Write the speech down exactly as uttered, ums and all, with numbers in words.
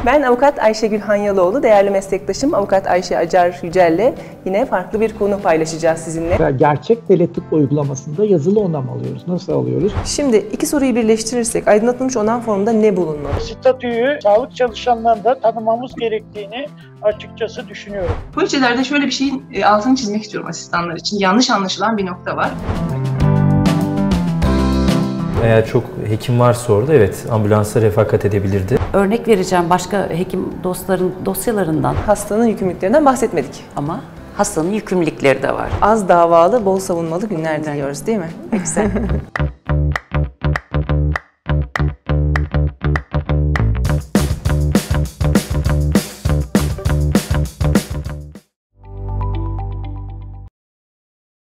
Ben avukat Ayşegül Hanyaloğlu, değerli meslektaşım avukat Ayşe Acar Yücel'le yine farklı bir konu paylaşacağız sizinle. Gerçek devlet tıp uygulamasında yazılı onam alıyoruz. Nasıl alıyoruz? Şimdi iki soruyu birleştirirsek aydınlatılmış onam formunda ne bulunmalı? Statüyü sağlık çalışanlarında tanımamız gerektiğini açıkçası düşünüyorum. Poliçelerde şöyle bir şeyin altını çizmek istiyorum asistanlar için. Yanlış anlaşılan bir nokta var. Eğer çok hekim varsa orada evet ambulansa refakat edebilirdi. Örnek vereceğim başka hekim dostların dosyalarından Hastanın yükümlülüklerinden bahsetmedik. ama hastanın yükümlülükleri de var. Az davalı, bol savunmalı günler diliyoruz değil mi? Güzel.